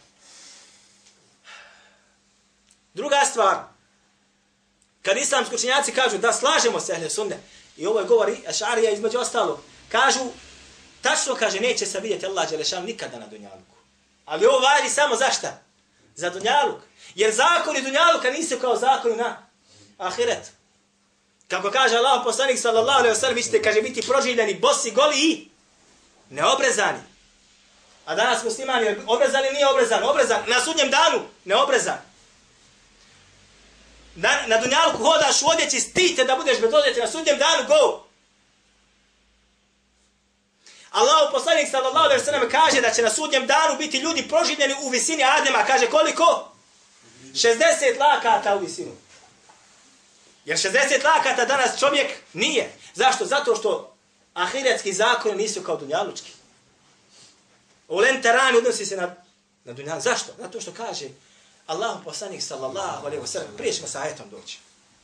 Druga stvar, kad islamski učenjaci kažu da slažemo se ahle sunne, i ovo je govori Ešarija između ostalog, kažu, tačno kaže, neće se vidjeti Allah dželešanu nikada na dunjaluku. Ali ovo važi samo za šta? Za dunjaluk. Jer zakoni dunjaluka nisu kao zakoni na ahiretu. Kako kaže Allah poslanik sallallahu alejhi ve sellem, vi ćete, kaže, biti proživljeni bosi, goli i neobrezani. A danas muslimani obrezani, nije obrezan, obrezan na sudnjem danu, neobrezan. Na dunjalku hodaš u odjeći, stite da budeš bez odjeće, na sudnjem danu go. Allah poslanik sallallahu alejhi ve sellem kaže da će na sudnjem danu biti ljudi proživljeni u visini Adema, kaže koliko? 60 lakata u visinu. Jer 60 lakata danas čovjek nije. Zašto? Zato što ahiretski zakoni nisu kao dunjalučki. Ulen terani odnosi se na dunjalu. Zašto? Zato što kaže Allahu poslanik sallallahu alejhi ve sellem, prije ćemo sa ajetom doći.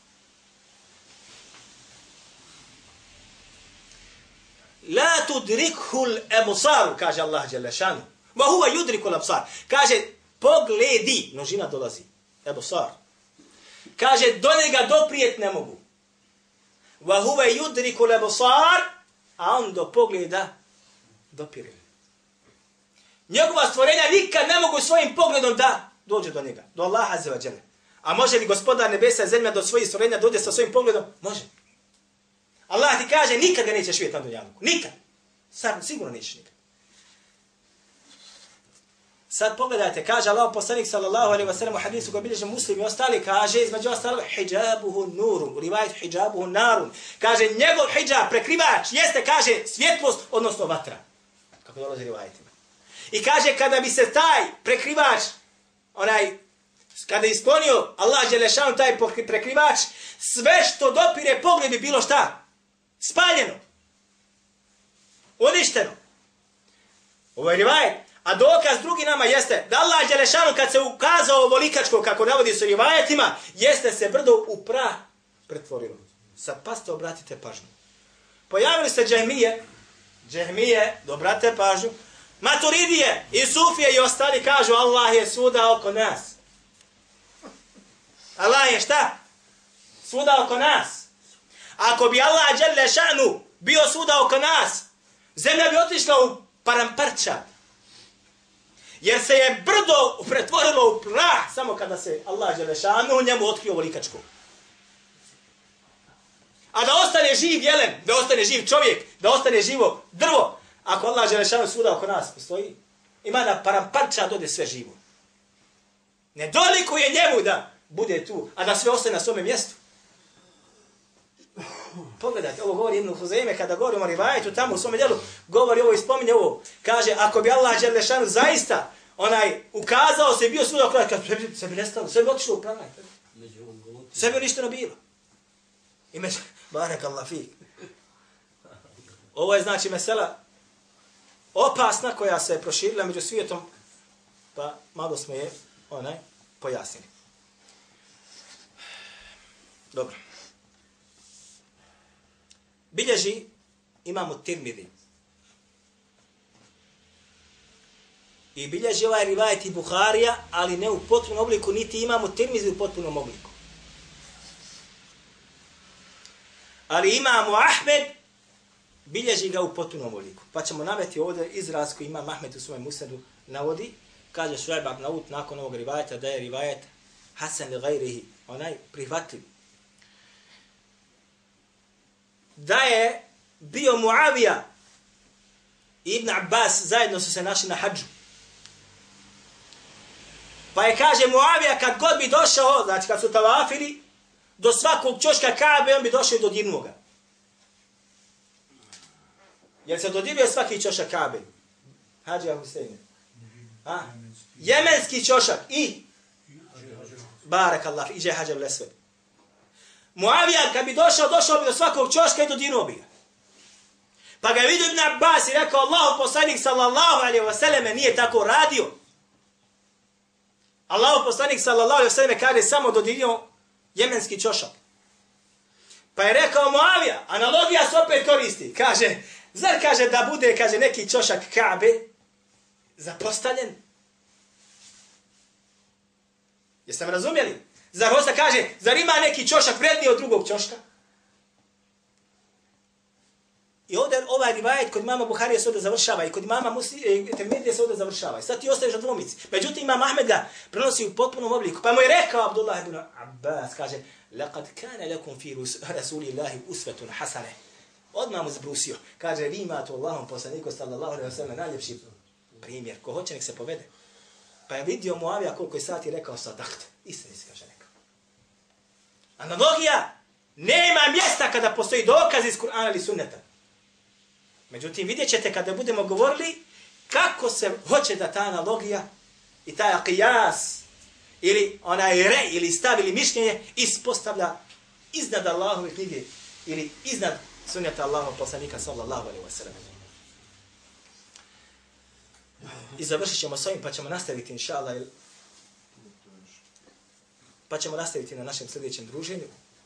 La tudrikhul absar, kaže Allah dželle šanu. Wa huwa yudrikul absar. Kaže pogledi, množina dolazi. Absar. Kaže do njega doprijet ne mogu. Wa huwa yudrikul absar, a on do pogleda dopire. Njegova stvorenja nikad ne mogu svojim pogledom da dođe do njega, do Allaha azza wa dželle. A može li gospodar nebesa i zemlja do svojih stvorenja dođe sa svojim pogledom? Može. Allah ti kaže, nikad ga nećeš vidjeti na dunjaluku. Nikad. Sad sigurno nećeš nikad. Sad pogledajte, kaže Allah poslanik sallallahu alejhi ve sellem u hadisu koji bilježe Muslim i ostali, kaže između ostalog hijabuhu nurun, u rivajetu hijabuhu narun. Kaže njegov hijab, prekrivač, jeste, kaže, svjetlost, odnosno vatra. Kako dolazi rivajetima. I kaže kada bi se taj prekrivač, kada je isklonio Allah dželešanu taj prekrivač, sve što dopire pogled bi bilo šta? Spaljeno. Uništeno. Ovo je rivajet. A dokaz drugi nama jeste da Allah dželešanu kad se ukazao volikačko, kako navodi su rivajetima, jeste se brdo u prah pretvorilo. Sad paste, obratite pažnju. Pojavili se džehmije, dobrate pažnju, Maturidije i Sufije i ostali kažu Allah je svuda oko nas. Allah je šta? Svuda oko nas. Ako bi Allah dželle šanu bio svuda oko nas, zemlja bi otišla u paramparča. Jer se je brdo pretvorilo u prah samo kada se Allah dželle šanu njemu otkrio volikačko. A da ostane živ jelen, da ostane živ čovjek, da ostane živo drvo, ako Allah dželle šanu svuda oko nas postoji, ima da paramparča dode sve živo. Ne dolikuje njemu da bude tu, a da sve ostane na svome mjestu. Pogledajte, ovo govori Ibn Huzeyme kada govorimo o rivajetu, tamo u svome djelu govori ovo i spominje ovo. Kaže, ako bi Allah dželle šanu zaista ukazao se i bio svuda oko nas, sve bi nestalo, sve bi otišlo u pravaj. Sve bi uništeno bilo. I barakallah fik. Ovo je znači mesela opasna koja se je proširila među svijetom, pa malo smo je pojasnili. Dobro. Bilježi imamo Tirmidhi. I bilježi ovaj rivajet i Buharija, ali ne u potpunom obliku, niti imamo Tirmidhi u potpunom obliku. Ali imamo Ahmed, bilježi ga u potpunom obliku. Pa ćemo naveti ovdje izraz koji ima Ahmed u svojem musnedu navodi. Kaže Šuajb ibn Naut nakon ovog rivajeta da je rivajet Hasan li gajrihi, prihvatljiv. Da je bio Muavija i Ibn Abbas zajedno su se našli na hadžu. Pa je kaže Muavija kad god bi došao, znači kad su tavafili, do svakog čoška Kabe on bi došao i dodirnuo ga. Jer se dodiruje svaki čošak Kabe. Hadžija Huseine. Jemenski čošak i barakallah, iđe Hađar Lesve. Muavija kad bi došao bi do svakog čoška i dodirnuo bi ga. Pa ga je vidio Ibn Abbas i rekao Allahu poslanik sallallahu alejhi ve selleme nije tako radio. Allahu poslanik sallallahu alejhi ve selleme kaže samo dodirnuo jemenski čošak. Pa je rekao Muavija, analogija se opet koristi. Kaže, zar kaže da bude neki čošak Kabe zapostavljen? Jeste me razumjeli? Zar hoće kaže, zar ima neki čošak vredniji od drugog čoška? I ovdje ovaj rivajet kod imama Buharije se ovdje završava i kod imama Tirmidije se ovdje završava. I sad ti ostaješ na dvomici. Međutim, imam Ahmed ga prenosi u potpunom obliku. Pa mu je rekao Abdullah ibn Abbas, kaže, لَقَدْ كَانَ لَكُمْ فِي رَسُولِ اللَّهِ أُسْوَةٌ حَسَنَةٌ. Odmah mu zbrusio. Kaže, vi imate Allahom poslaniku sallallahu alejhi ve sellem najljepši primjer. Ko hoće nek se povede. Pa je vidio Muavija koliko je sati rekao sadakt. Istini se kaže rekao. Analogija nema mjesta kada postoji dokaz iz Kur'ana ili sunneta. Međutim, vidjet ćete kada budemo govorili kako se hoće da ta analogija i taj qiyas ili onaj re ili stav ili mišljenje ispostavlja iznad Allahove knjige ili iznad sunneta Allahov poslanika sallallahu alejhi ve sellem. I završit ćemo s ovim pa ćemo nastaviti inšallah. Pa ćemo nastaviti na našem sljedećem druženju.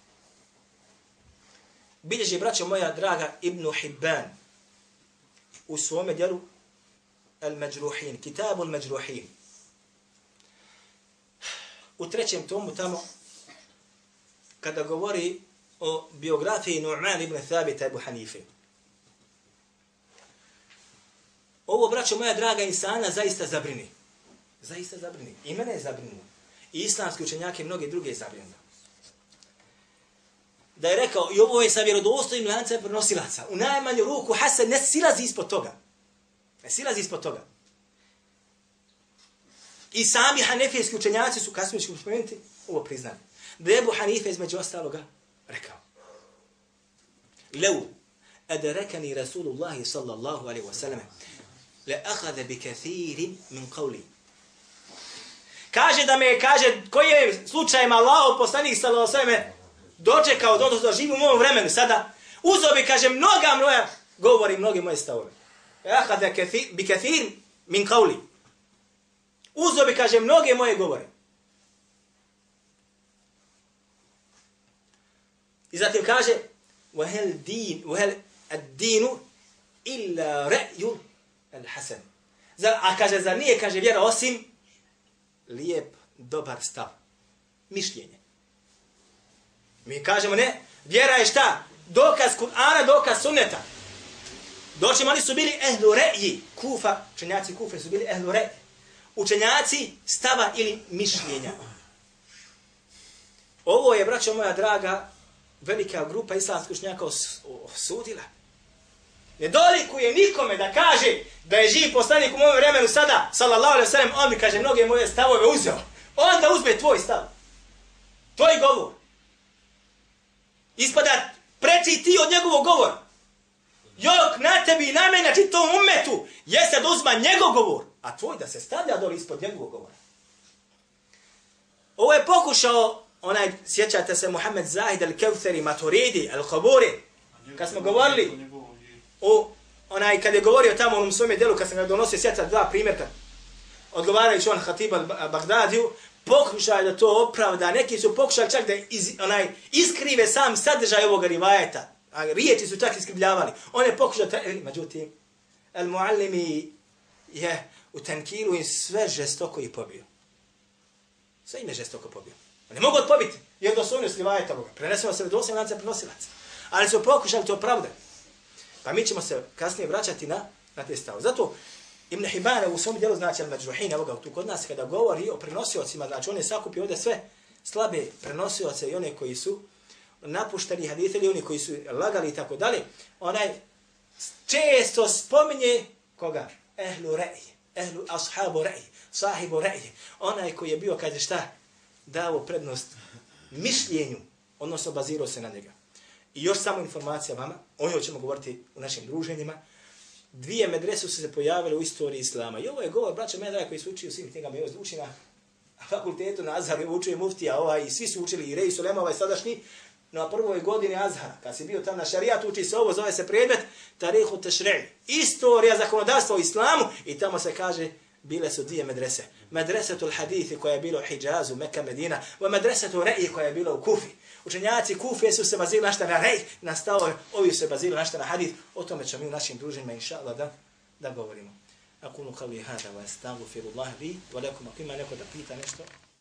Bilježi, braćo moja draga, Ibn Hibban u svome djelu Al-Majruhin, Kitabu Al-Majruhin. U 3. tomu tamo, kada govori o biografiji Nu'man ibn Thabita Ebu Hanife. Ovo, braćo moja draga, insana zaista zabrini. Zaista zabrini. I mene je zabrinuo. I islamski učenjake i mnoge druge je zabrinuo. Da je rekao, i ovo je sa vjerodostojnim lancem prenosilaca. U najmanju ruku Hasan ne silazi ispod toga. Ne silazi ispod toga. I sami hanefijski učenjaci su, kasnije ćemo spomenuti, ovo priznali. Da je Ebu Hanife između ostaloga rekao. Lew adrakani Rasulullahi sallallahu alaihi wa sallam le ahade bi kathirin min qavli. Kaže da me, kaže, koji je slučajem Allahov poslanik sallallahu alaihi wa sallam dočekao, da živi u mom vremenu sada, uzeo bi, kaže, mnoga moja govori, mnoge moje stavove. Ahade bi kathir min qavli. Uzeo bi, kaže, mnoge moje govore. I zatim kaže, وَهَلْ الدِّينُ إِلَّا رَأْيُ الْحَسَنُ. A kaže, zar nije, kaže, vjera osim lijep, dobar stav. Mišljenje. Mi kažemo, ne, vjera je šta? Dokaz Kur'ana, dokaz sunneta. Došli, oni su bili ehlu re'ji. Kufa, učenjaci Kufe su bili ehlu re'ji. Učenjaci stava ili mišljenja. Ovo je, braćo moja draga, velika grupa islamskih učenjaka osudila. Ne dolikuje nikome da kaže da je živ poslanik u mojom vremenu sada, sallallahu alejhi ve sellem, on mi kaže mnoge moje stavove uzeo. Onda uzme tvoj stav. Tvoj govor. Ispada preči ti od njegovog govora. Jok na tebi i na mene, na čitom umetu, jeste da uzma njegov govor, a tvoj da se stavlja dole ispod njegovog govora. Ovo je pokušao onaj, sjećate se, Muhammed Zahid al-Kevtheri, Maturidi, al-Khaburi, kad smo govorili o onaj, kad je govorio tamo u onom svome delu, kad sam ga donosio, sjećate dva primjerka, odgovarajući on Hatib al-Baghdadiju, pokušaj da to opravda, neki su pokušali čak da iskrive sam sadržaj ovog rivajeta, a riječi su čak iskrivljavali. On je pokušao, međutim, al-Muallimi je u tenkilu im sve žestoko i pobio. Sve im je žestoko pobio. Ne mogu odpobiti, jer doslovnost rivajeta ovoga. Prenesemo se doslovno lance prenosilaca. Ali su pokušali to opravdati. Pa mi ćemo se kasnije vraćati na te stave. Zato Ibn Hibban u svom djelu, znači Al-Majruhin, evo ga tu kod nas, kada govori o prenosiocima, znači on je sakupio ovdje sve slabe prenosioce i one koji su napušteni hadith ili oni koji su lagali i tako dalje, onaj često spominje koga? Ehlu re'i, ehlu ashabu re'i, sahibu re'i, onaj koji je bio, kaže šta, dao prednost mišljenju, odnosno bazirao se na njega. I još samo informacija vama, o njoj ćemo govoriti u našim druženjima. Dvije medrese su se pojavile u istoriji islama. I ovo je govor, braća Medra, koji su učili u svim knjigama. I ovo uči na fakultetu na Azhar, učio muftija, i svi su učili, i Rej Sulema, sadašnji, na prvoj godini Azhara. Kad si bio tam na šarijatu, uči se ovo, zove se predmet Tarihu Tešre'i. Istorija zakonodavstva u islamu, i tamo se kaže, bile su dvije medrese. Medresetul hadithi koja je bila u Hidžazu, Mekka, Medina, i medresetul re'i koja je bila u Kufi. Učenjaci Kufe su se bazili našta na rej, na stavove, ovi su se bazili našta na hadith. O tome ćemo mi u našim druženjima, inša Allah, da govorimo. Akunu qavli hada wa astaghfirullaha li wa lakum. Ako ima neko da pita nešto,